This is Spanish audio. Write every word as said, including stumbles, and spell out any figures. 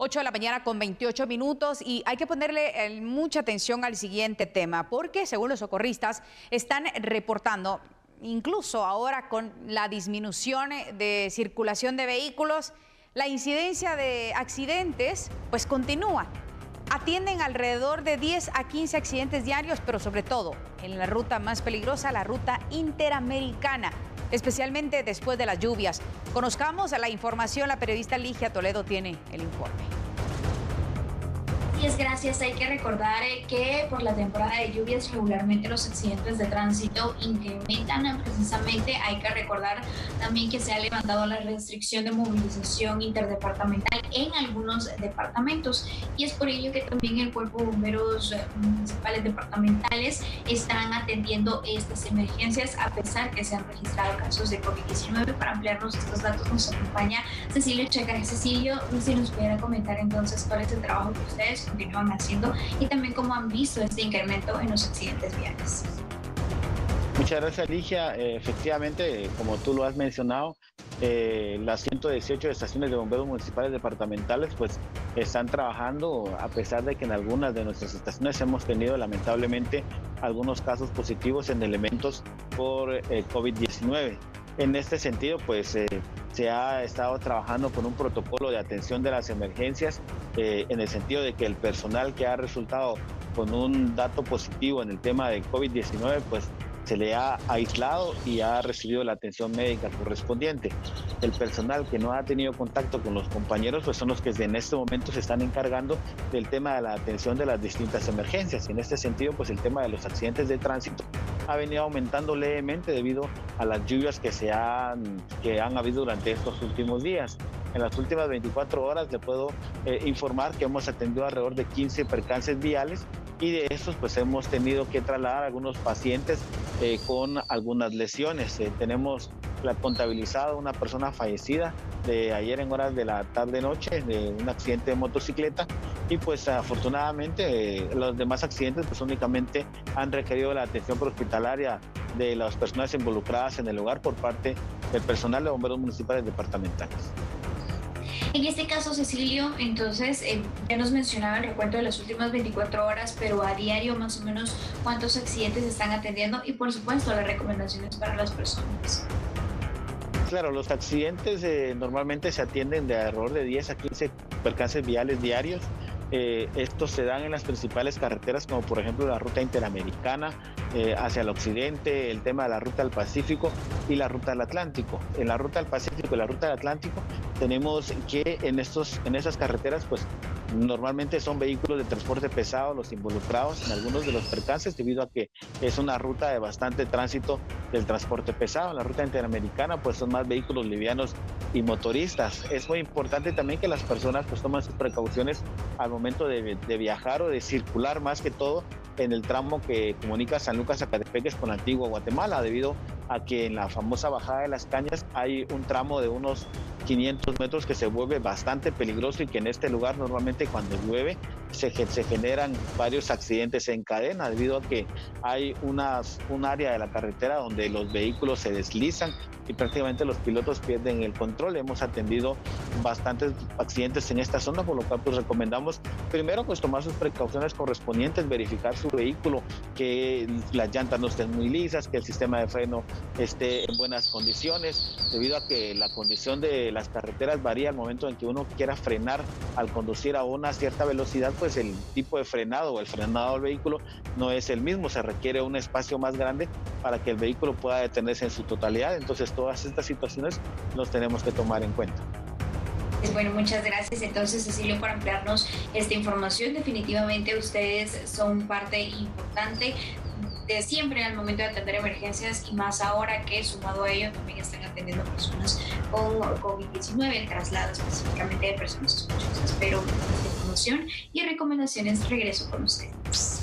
ocho de la mañana con veintiocho minutos y hay que ponerle eh, mucha atención al siguiente tema porque según los socorristas están reportando, incluso ahora con la disminución de circulación de vehículos, la incidencia de accidentes pues continúa. Atienden alrededor de diez a quince accidentes diarios, pero sobre todo en la ruta más peligrosa, la ruta interamericana, especialmente después de las lluvias. Conozcamos la información, la periodista Ligia Toledo tiene el informe. Sí, es gracias. Hay que recordar eh, que por la temporada de lluvias regularmente los accidentes de tránsito incrementan. Precisamente hay que recordar también que se ha levantado la restricción de movilización interdepartamental en algunos departamentos y es por ello que también el Cuerpo de Bomberos municipales departamentales están atendiendo estas emergencias a pesar que se han registrado casos de COVID diecinueve. Para ampliarnos estos datos nos acompaña Cecilio Checa. Cecilio, si nos pudiera comentar entonces cuál es el trabajo que ustedes continúan haciendo y también cómo han visto este incremento en los accidentes viales. Muchas gracias, Ligia. Eh, efectivamente, como tú lo has mencionado, eh, las ciento dieciocho estaciones de bomberos municipales departamentales pues están trabajando a pesar de que en algunas de nuestras estaciones hemos tenido lamentablemente algunos casos positivos en elementos por eh, COVID diecinueve. En este sentido, pues eh, se ha estado trabajando con un protocolo de atención de las emergencias eh, en el sentido de que el personal que ha resultado con un dato positivo en el tema de COVID diecinueve, pues se le ha aislado y ha recibido la atención médica correspondiente. El personal que no ha tenido contacto con los compañeros pues son los que en este momento se están encargando del tema de la atención de las distintas emergencias. En este sentido, pues el tema de los accidentes de tránsito ha venido aumentando levemente debido a las lluvias que, se han, que han habido durante estos últimos días. En las últimas veinticuatro horas le puedo eh, informar que hemos atendido alrededor de quince percances viales y de estos pues hemos tenido que trasladar a algunos pacientes eh, con algunas lesiones. Eh, tenemos la contabilizado una persona fallecida de ayer en horas de la tarde-noche de un accidente de motocicleta y pues afortunadamente eh, los demás accidentes pues únicamente han requerido la atención prehospitalaria de las personas involucradas en el lugar por parte del personal de bomberos municipales departamentales. En este caso, Cecilio, entonces, eh, ya nos mencionaba el recuento de las últimas veinticuatro horas, pero a diario más o menos cuántos accidentes están atendiendo y por supuesto las recomendaciones para las personas. Claro, los accidentes eh, normalmente se atienden de alrededor de diez a quince percances viales diarios. Eh, estos se dan en las principales carreteras como por ejemplo la ruta interamericana eh, hacia el occidente, el tema de la ruta del Pacífico y la ruta del Atlántico. En la ruta del Pacífico y la ruta del Atlántico tenemos que en, estos, en esas carreteras pues normalmente son vehículos de transporte pesado los involucrados en algunos de los percances debido a que es una ruta de bastante tránsito del transporte pesado. En la ruta interamericana pues son más vehículos livianos y motoristas. Es muy importante también que las personas pues tomen sus precauciones al momento de, de viajar o de circular más que todo en el tramo que comunica San Lucas Zacatepeques con Antigua Guatemala, debido a que en la famosa bajada de las Cañas hay un tramo de unos quinientos metros que se vuelve bastante peligroso y que en este lugar normalmente cuando llueve se, se generan varios accidentes en cadena debido a que hay unas, un área de la carretera donde los vehículos se deslizan y prácticamente los pilotos pierden el control. Hemos atendido bastantes accidentes en esta zona, por lo cual pues recomendamos primero pues tomar sus precauciones correspondientes, verificar su vehículo, que las llantas no estén muy lisas, que el sistema de freno esté en buenas condiciones, debido a que la condición de las carreteras varía al momento en que uno quiera frenar al conducir a una cierta velocidad, pues el tipo de frenado o el frenado del vehículo no es el mismo, se requiere un espacio más grande para que el vehículo pueda detenerse en su totalidad. Entonces todas estas situaciones los tenemos que tomar en cuenta. Bueno, muchas gracias entonces, Cecilio, por ampliarnos esta información. Definitivamente ustedes son parte importante de siempre al momento de atender emergencias y más ahora que sumado a ello también están atendiendo personas con COVID diecinueve, el traslado específicamente de personas sospechosas. Pero con esta información y recomendaciones regreso con ustedes.